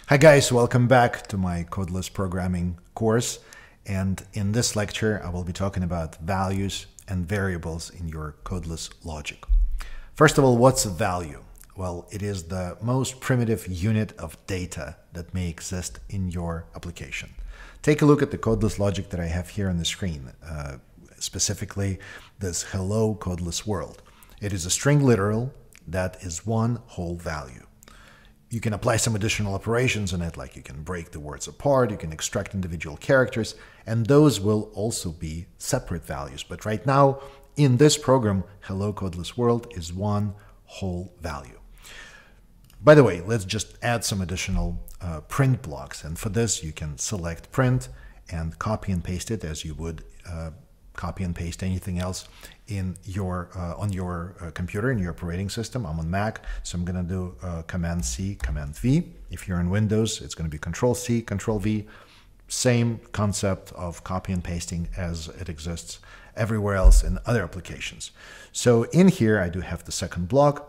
Hi guys, welcome back to my Codeless programming course. And in this lecture, I will be talking about values and variables in your codeless logic. First of all, what's a value? Well, it is the most primitive unit of data that may exist in your application. Take a look at the codeless logic that I have here on the screen, specifically this hello codeless world. It is a string literal that is one whole value. You can apply some additional operations on it, like you can break the words apart, you can extract individual characters, and those will also be separate values. But right now, in this program, hello codeless world is one whole value. By the way, let's just add some additional print blocks. And for this, you can select print and copy and paste it as you would copy and paste anything else in your on your computer, in your operating system. I'm on Mac, so I'm going to do Command C, Command V. If you're in Windows, it's going to be Control C, Control V. Same concept of copy and pasting as it exists everywhere else in other applications. So in here, I do have the second block,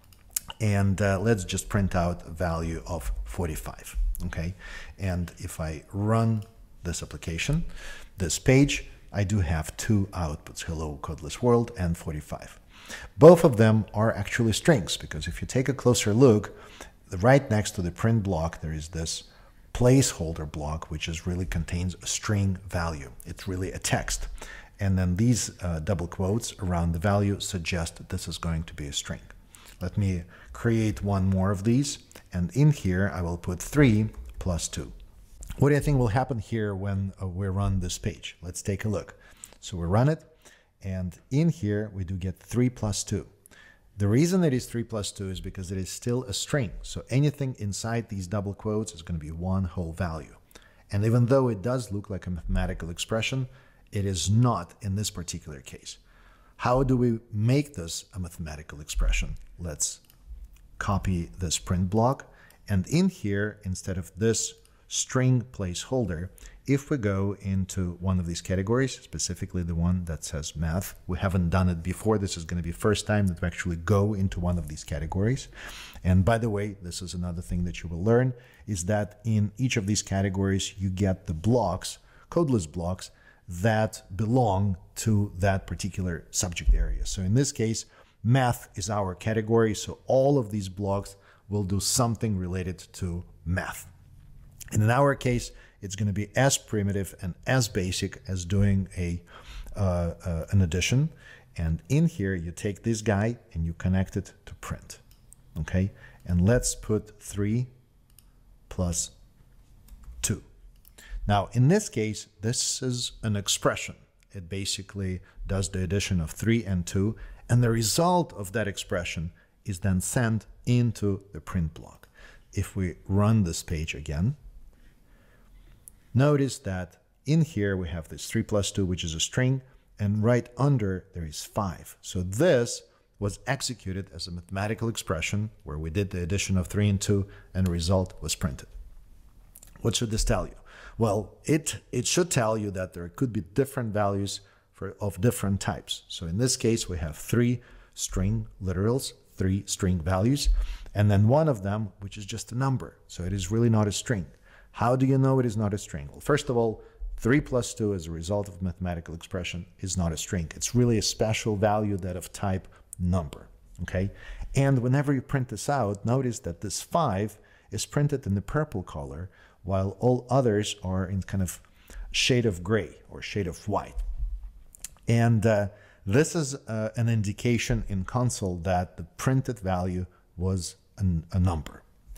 and let's just print out a value of 45. Okay, and if I run this application, this page, I do have two outputs, hello codeless world and 45. Both of them are actually strings, because if you take a closer look, right next to the print block, there is this placeholder block, which really contains a string value. It's really a text. And then these double quotes around the value suggest that this is going to be a string. Let me create one more of these. And in here, I will put 3 plus 2. What do you think will happen here when we run this page? Let's take a look. So we run it, and in here we do get 3 plus 2. The reason it is 3 plus 2 is because it is still a string. So anything inside these double quotes is going to be one whole value. And even though it does look like a mathematical expression, it is not in this particular case. How do we make this a mathematical expression? Let's copy this print block, and in here, instead of this string placeholder, if we go into one of these categories, specifically the one that says math, we haven't done it before. This is going to be the first time that we actually go into one of these categories. And by the way, this is another thing that you will learn, is that in each of these categories, you get the blocks, codeless blocks, that belong to that particular subject area. So in this case, math is our category, so all of these blocks will do something related to math. And in our case, it's going to be as primitive and as basic as doing an addition. And in here, you take this guy and you connect it to print. Okay? And let's put 3 plus 2. Now, in this case, this is an expression. It basically does the addition of 3 and 2. And the result of that expression is then sent into the print block. If we run this page again, notice that in here we have this 3 plus 2, which is a string, and right under there is 5. So this was executed as a mathematical expression where we did the addition of 3 and 2, and the result was printed. What should this tell you? Well, it should tell you that there could be different values of different types. So in this case, we have 3 string literals, 3 string values, and then one of them, which is just a number. So it is really not a string. How do you know it is not a string? Well, first of all, 3 plus 2 as a result of mathematical expression is not a string. It's really a special value, that of type number. Okay? And whenever you print this out, notice that this 5 is printed in the purple color, while all others are in kind of shade of gray or shade of white. And this is an indication in console that the printed value was a number.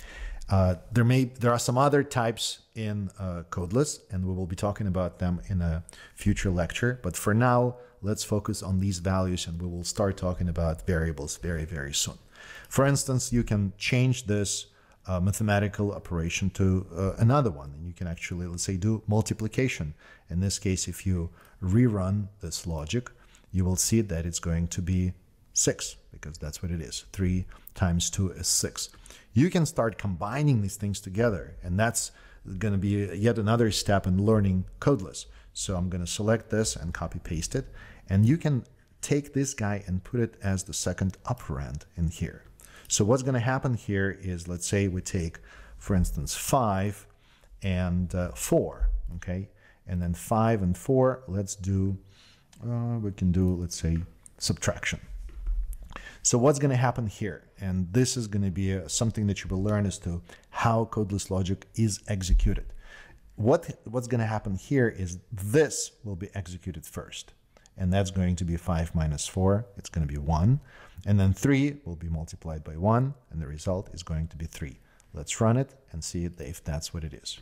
There are some other types in Codeless, and we will be talking about them in a future lecture. But for now, let's focus on these values, and we will start talking about variables very, very soon. For instance, you can change this mathematical operation to another one, and you can actually, let's say, do multiplication. In this case, if you rerun this logic, you will see that it's going to be 6, because that's what it is. 3 times 2 is 6. You can start combining these things together, and that's going to be yet another step in learning Codeless. So I'm going to select this and copy paste it, and you can take this guy and put it as the second operand in here. So what's going to happen here is, let's say we take for instance, 5 and 4, okay? And then 5 and 4, let's do, we can do, let's say, subtraction. So what's going to happen here? And this is going to be something that you will learn as to how codeless logic is executed. What's going to happen here is this will be executed first. And that's going to be 5 minus 4. It's going to be 1. And then 3 will be multiplied by 1. And the result is going to be 3. Let's run it and see if that's what it is.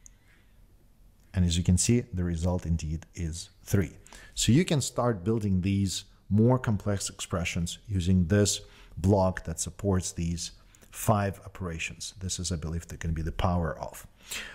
And as you can see, the result indeed is 3. So you can start building these more complex expressions using this block that supports these 5 operations. This is, I believe, that can be the power of.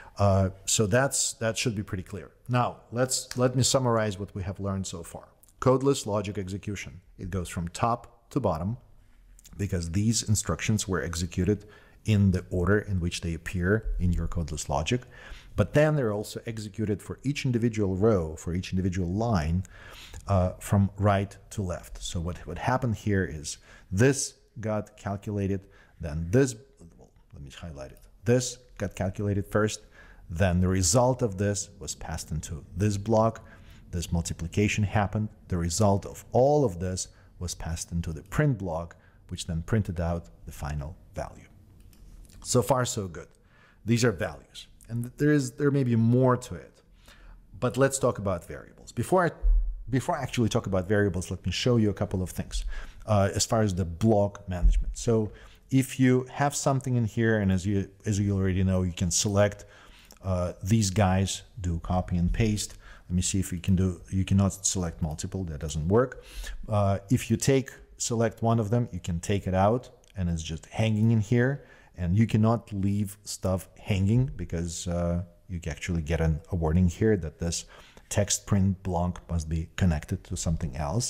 So that should be pretty clear. Now, let me summarize what we have learned so far. Codeless logic execution. It goes from top to bottom because these instructions were executed in the order in which they appear in your codeless logic. But then they're also executed for each individual row, for each individual line, from right to left. So what happened here is this got calculated, then this, well, let me highlight it. This got calculated first, then the result of this was passed into this block. This multiplication happened. The result of all of this was passed into the print block, which then printed out the final value. So far, so good. These are values. And there may be more to it. But let's talk about variables. Before I actually talk about variables, let me show you a couple of things as far as the block management. So if you have something in here, and as you already know, you can select these guys, do copy and paste. Let me see if you can do, you cannot select multiple, that doesn't work. If you select one of them, you can take it out and it's just hanging in here. And you cannot leave stuff hanging because you actually get a warning here that this text print block must be connected to something else.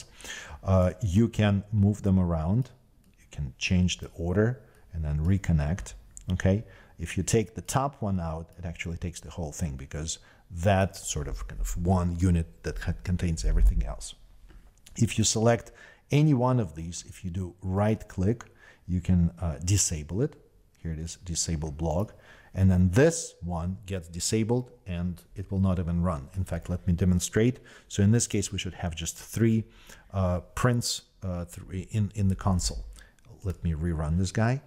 You can move them around. You can change the order and then reconnect. Okay. If you take the top one out, it actually takes the whole thing because that's sort of kind of one unit that contains everything else. If you select any one of these, if you do right click, you can disable it. Here it is, disable block. And then this one gets disabled and it will not even run. In fact, let me demonstrate. So in this case, we should have just 3 prints in the console. Let me rerun this guy.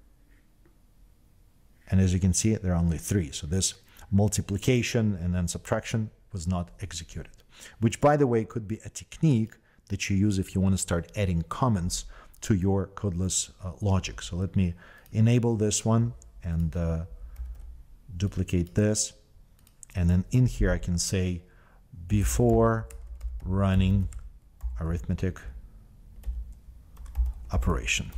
And as you can see, there are only 3. So this multiplication and then subtraction was not executed, which, by the way, could be a technique that you use if you want to start adding comments to your codeless logic. So let me enable this one and duplicate this. And then in here, I can say before running arithmetic operation.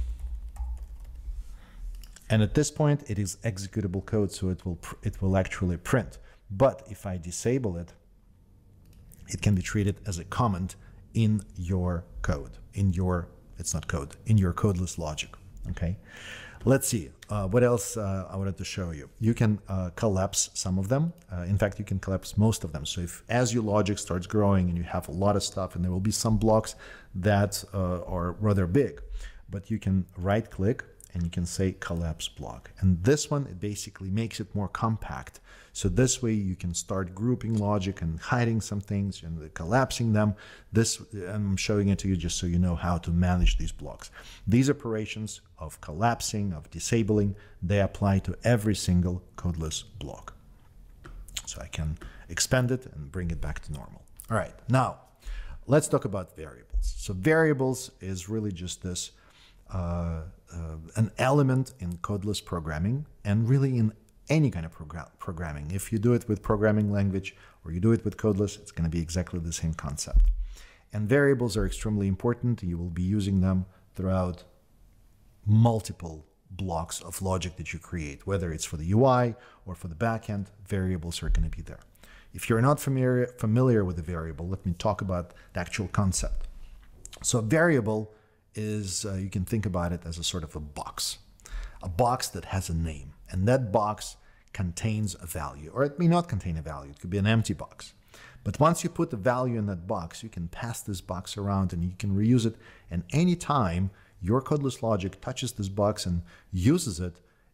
And at this point, it is executable code, so it will actually print. But if I disable it, it can be treated as a comment in your code, in your, it's not code, in your codeless logic, okay? Let's see, what else I wanted to show you. You can collapse some of them. In fact, you can collapse most of them. So if as your logic starts growing and you have a lot of stuff, and there will be some blocks that are rather big, but you can right click and you can say collapse block. And this one, it basically makes it more compact. So this way you can start grouping logic and hiding some things and collapsing them. This, I'm showing it to you just so you know how to manage these blocks. These operations of collapsing, of disabling, they apply to every single codeless block. So I can expand it and bring it back to normal. All right, now let's talk about variables. So variables is really just this an element in codeless programming, and really in any kind of programming. If you do it with programming language or you do it with codeless, it's going to be exactly the same concept. And variables are extremely important. You will be using them throughout multiple blocks of logic that you create, whether it's for the UI or for the backend. Variables are going to be there. If you're not familiar with a variable, let me talk about the actual concept. So a variable is, you can think about it as a sort of a box that has a name, and that box contains a value, or it may not contain a value. It could be an empty box. But once you put the value in that box, you can pass this box around and you can reuse it. And anytime your codeless logic touches this box and uses it,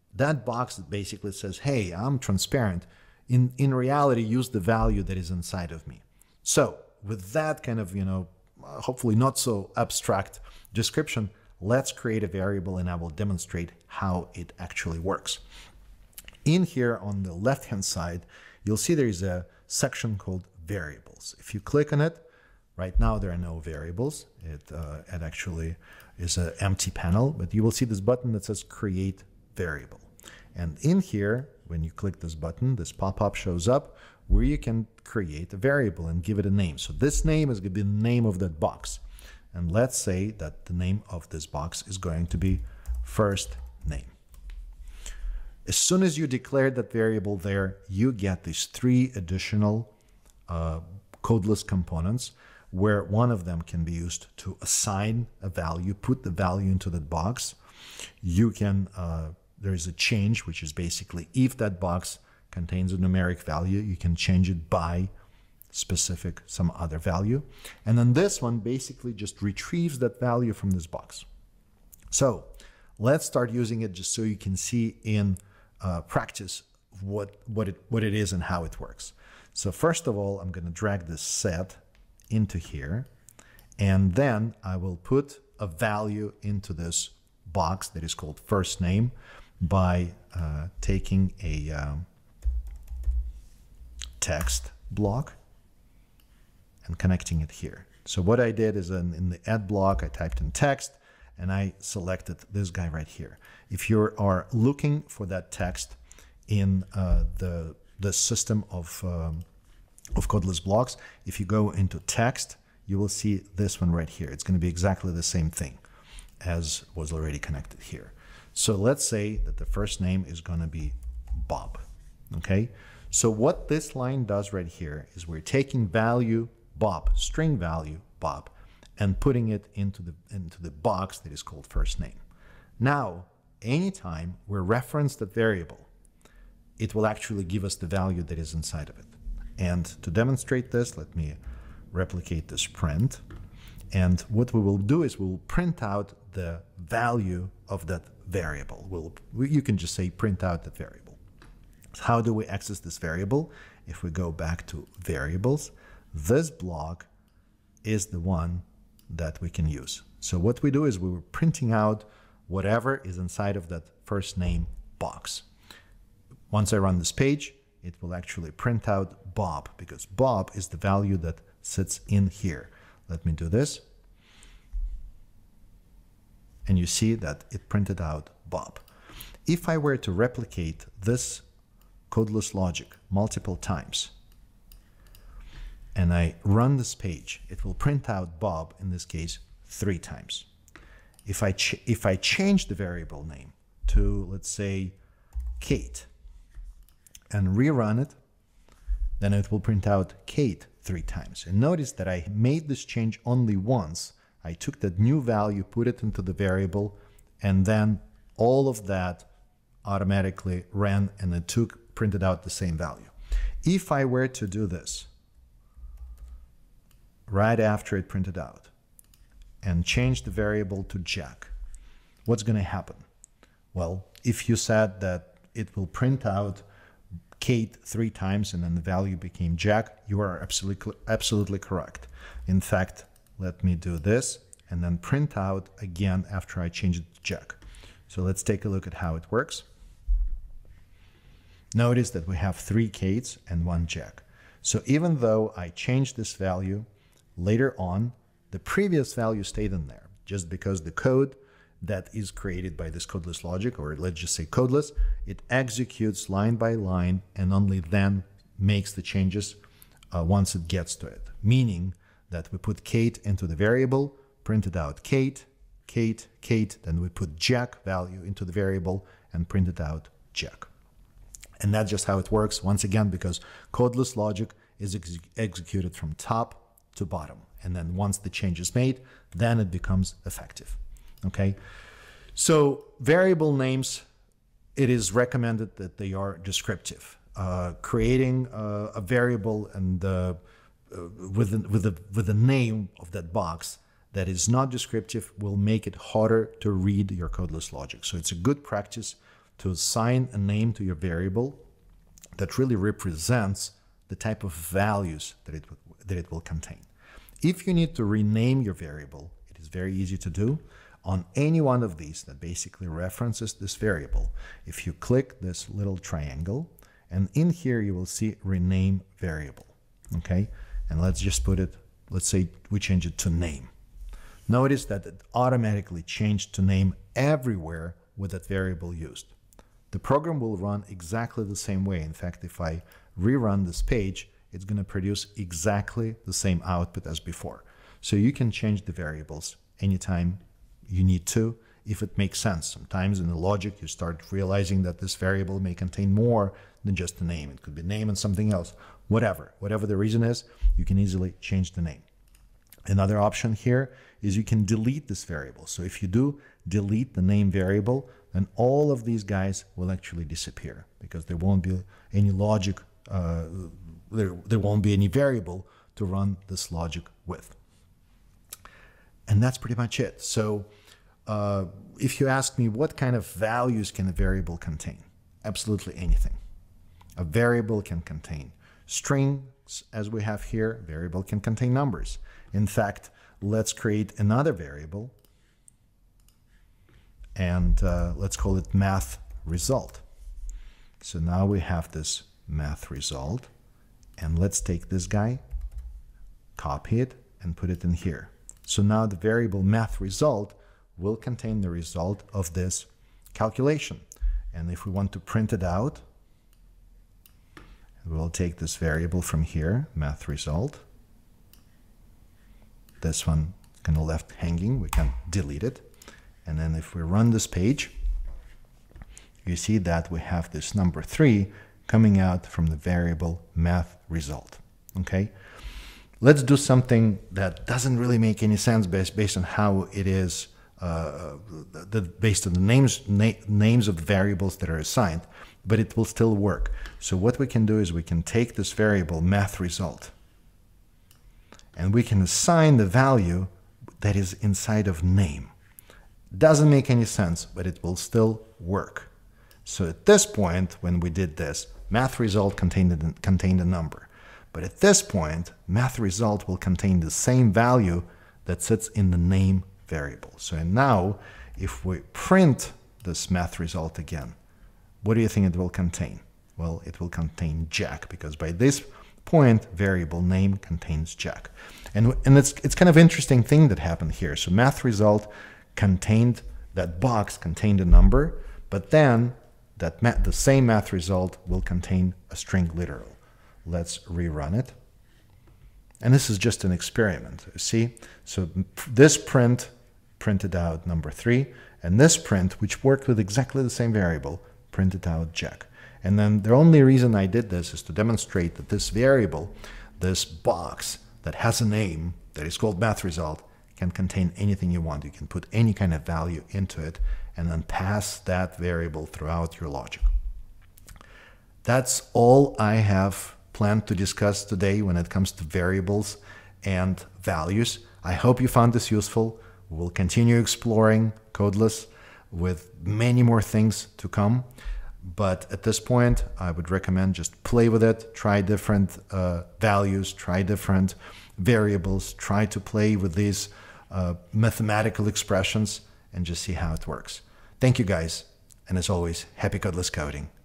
that box basically says, hey, I'm transparent. In reality, use the value that is inside of me. So with that kind of, hopefully not so abstract description, let's create a variable and I will demonstrate how it actually works. In here on the left-hand side, you'll see there is a section called variables. If you click on it, right now there are no variables. It actually is an empty panel, but you will see this button that says create variable. And in here, when you click this button, this pop-up shows up where you can create a variable and give it a name. So this name is going to be the name of that box. And let's say that the name of this box is going to be first name. As soon as you declare that variable there, you get these 3 additional Codeless components, where one of them can be used to assign a value, put the value into that box. You can, there is a change, which is basically if that box contains a numeric value, you can change it by specific some other value. And then this one basically just retrieves that value from this box. So let's start using it just so you can see in practice what it is and how it works. So first of all, I'm going to drag this set into here, and then I will put a value into this box that is called first name by taking a text block and connecting it here. So what I did is in the add block, I typed in text and I selected this guy right here. If you are looking for that text in the system of Codeless blocks, if you go into text, you will see this one right here. It's going to be exactly the same thing as was already connected here. So let's say that the first name is going to be Bob. Okay. So what this line does right here is we're taking value Bob, string value Bob, and putting it into the box that is called first name. Now, anytime we reference that variable, it will actually give us the value that is inside of it. And to demonstrate this, let me replicate this print. And what we will do is we'll print out the value of that variable. You can just say print out that variable. So how do we access this variable? If we go back to variables, this block is the one that we can use. So what we do is we're printing out whatever is inside of that first name box. Once I run this page, it will actually print out Bob, because Bob is the value that sits in here. Let me do this. And you see that it printed out Bob. If I were to replicate this Codeless logic multiple times, and I run this page, it will print out Bob, in this case, 3 times. If I change the variable name to, let's say, Kate, and rerun it, then it will print out Kate 3 times. And notice that I made this change only once. I took that new value, put it into the variable, and then all of that automatically ran and it printed out the same value. If I were to do this right after it printed out and change the variable to Jack, what's going to happen? Well, if you said that it will print out Kate 3 times and then the value became Jack, you are absolutely correct. In fact, let me do this and then print out again after I change it to Jack. So let's take a look at how it works. Notice that we have 3 Kates and 1 Jack. So even though I changed this value, later on, the previous value stayed in there, just because the code that is created by this Codeless logic, or let's just say Codeless, it executes line by line and only then makes the changes once it gets to it. Meaning that we put Kate into the variable, printed out Kate, Kate, Kate, then we put Jack value into the variable and printed out Jack. And that's just how it works, once again, because Codeless logic is executed from top to bottom. And then once the change is made, then it becomes effective. Okay, so variable names, it is recommended that they are descriptive. Creating a variable and with the name of that box that is not descriptive will make it harder to read your Codeless logic. So it's a good practice to assign a name to your variable that really represents the type of values that it will contain. If you need to rename your variable, it is very easy to do. On any one of these that basically references this variable, if you click this little triangle, and in here you will see rename variable, okay? And let's just put it, let's say we change it to name. Notice that it automatically changed to name everywhere with that variable used. The program will run exactly the same way. In fact, if I rerun this page, it's going to produce exactly the same output as before. So you can change the variables anytime you need to, if it makes sense. Sometimes in the logic, you start realizing that this variable may contain more than just the name. It could be name and something else. Whatever the reason is, you can easily change the name. Another option here is you can delete this variable. So if you do delete the name variable, then all of these guys will actually disappear because there won't be any logic, there won't be any variable to run this logic with. And that's pretty much it. So if you ask me what kind of values can a variable contain, absolutely anything. A variable can contain strings, as we have here. A variable can contain numbers. In fact, let's create another variable, and let's call it math result. So now we have this math result, and let's take this guy, copy it, and put it in here. So now the variable math result will contain the result of this calculation. And if we want to print it out, we'll take this variable from here, math result. This one kind of left hanging, we can delete it. And then if we run this page, you see that we have this number 3 coming out from the variable math result. Okay? Let's do something that doesn't really make any sense based on how it is, based on the names of the variables that are assigned, but it will still work. So what we can do is we can take this variable math result, and we can assign the value that is inside of name. Doesn't make any sense, but it will still work. So at this point, when we did this, math result contained a number. But at this point, math result will contain the same value that sits in the name variable. So now, if we print this math result again, what do you think it will contain? Well, it will contain Jack, because by this point, variable name contains Jack. And it's kind of interesting thing that happened here. So math result contained, that box contained a number, but then the same math result will contain a string literal. Let's rerun it. And this is just an experiment, see? So this print printed out number 3, and this print, which worked with exactly the same variable, printed out Jack. And then the only reason I did this is to demonstrate that this variable, this box that has a name that is called math result, can contain anything you want. You can put any kind of value into it and then pass that variable throughout your logic. That's all I have planned to discuss today when it comes to variables and values. I hope you found this useful. We'll continue exploring Codeless with many more things to come. But at this point, I would recommend just play with it, try different values, try different variables, try to play with these mathematical expressions and just see how it works. Thank you guys. And as always, happy Codeless coding.